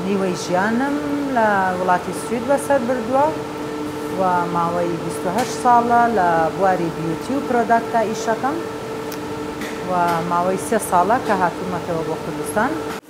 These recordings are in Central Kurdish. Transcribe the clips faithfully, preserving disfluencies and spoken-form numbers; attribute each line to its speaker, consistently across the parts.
Speaker 1: نیوەی ژیانم لە وڵاتی سوید بەسەر بردووە و ماوەی بیست و هەشت ساڵە لە بواری بیوتی و پرۆداکتا ئیشەکەم و ماوەی سێ ساڵە کە هاتوومەتەوە بۆ کوردستان.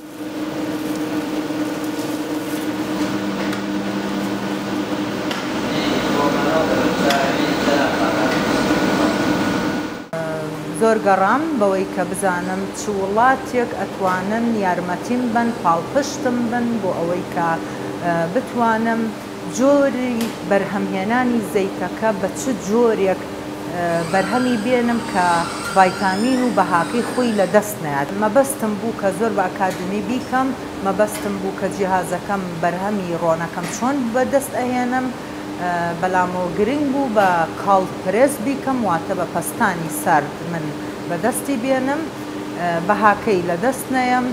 Speaker 1: زۆر گەڕام بەوەی کە بزانم چ وڵاتێک ئەتوانن یارمەتیم بن، پاڵپشتم بن بۆ ئەوەی کە بتوانم جۆری بەرهەمهێنانی زەیتەکە بە چ جۆرێک بەرهەمی بێنم کە ڤایتامین و بەهاکەی خۆی لە دەست نایات. مەبەستم بوو کە زۆر بە ئەکادمی بیکەم، مەبەستم بوو کە جیهازەکەم بەرهەمی ڕۆنەکەم چۆن بەدەست ئەهێنم، بەلامەوە گرنگ بوو بە کاڵ پرێس بیکەم، واتە بە پەستانی سارد من بەدەستی بێنم، بەهاکەی لە دەست نەیەم.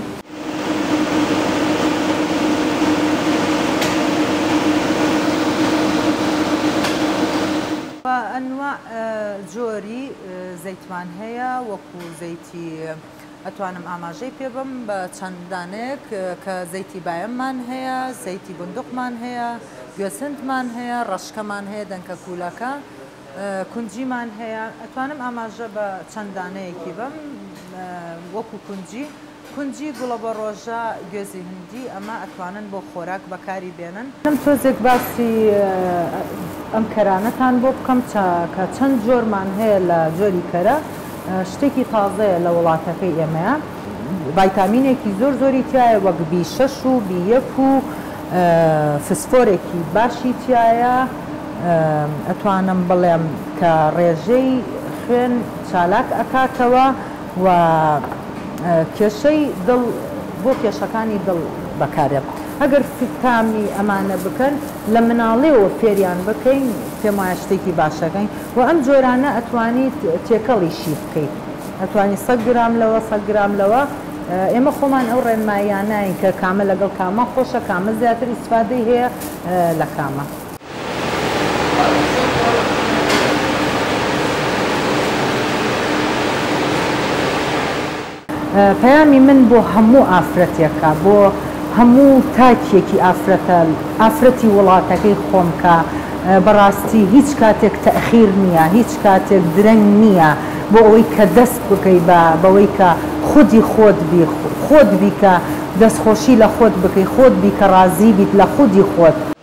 Speaker 1: ئەنواع جۆری زەیتمان هەیە، وەکو زەیتی ئەتوانم ئاماژەی پێ بم بە چەندانێک کە زەیتی بایەممان هەیە، زەیتی بندوقمان هەیە، گوێسندمان هەیە، ڕەشکەمان هەیە، دەنکە کوولەکە، کونجیمان هەیە. ئەتوانم ئاماژە بە چەندانەیەکی بم وەکو کونجی کونجی گوڵە بە ڕۆژە، گوێزی هەندی، ئەمە ئەتوانن بۆ خۆراک بەکاری بێنن. ئەم تۆزێک باسی ئەم کەرانەتان بۆ بکەم کە چەند جۆرمان هەیە لە جۆری کەرە، شتێکی تازەیە لە وڵاتەکەی ئێمەیە، ڤایتامینێکی زۆر زۆری تایە، وەک بی شەش و بی یەک و فسفۆرێکی باشی تایە. ئەتوانم بڵێم کە ڕێژەی خوێن چالاک ئەکاتەوە و کێشەی دڵ بۆ کێشەکانی دڵ بەکارێت. ئەگەر فیتامی ئەمانە بکەن لە مناڵێەوە فێریان بکەین، پێم وایە شتێکی باشەکەین و ئەم جۆرانە ئەتوانیت تێکەڵیشی بکەیت، ئەتوانی سەد گرام لەوە سەد گرام لەوە. ئێمە خۆمان ئەو ڕێنمایانین کە کامە لەگەڵ کامە خۆشە، کامە زیاتر ئیسفادەی هەیە لە کامە. پەیامی من بۆ هەموو ئافرەتێکە، بۆ هەموو تاکێکی ئافرەتە، ئافرەتی وڵاتەکەی خۆم کە بەڕاستی هیچ کاتێک تەخیر نییە، هیچ کاتێک درەنگ نییە بۆ ئەوەی کە دەست بکەی بەوەی کە خودی خۆت بی، خۆت بی کە دەستخۆشی لە خۆت بکەی، خۆت بی کە ڕازی بیت لە خودی خۆت.